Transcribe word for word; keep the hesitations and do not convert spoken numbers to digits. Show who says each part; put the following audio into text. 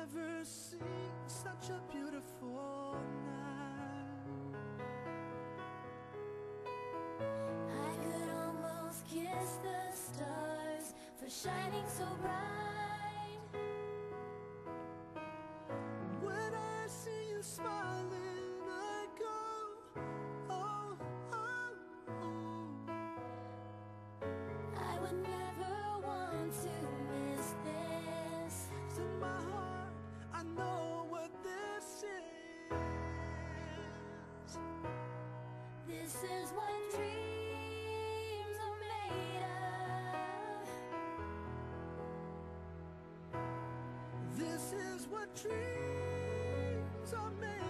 Speaker 1: never seen such a beautiful night.
Speaker 2: I could almost kiss the stars for shining so bright.
Speaker 1: When I see you smiling, I go, oh, oh, oh.
Speaker 2: I would never want to miss this.
Speaker 1: It's in my heart, I know what this is.
Speaker 2: This is what dreams are made of.
Speaker 1: This is what dreams are made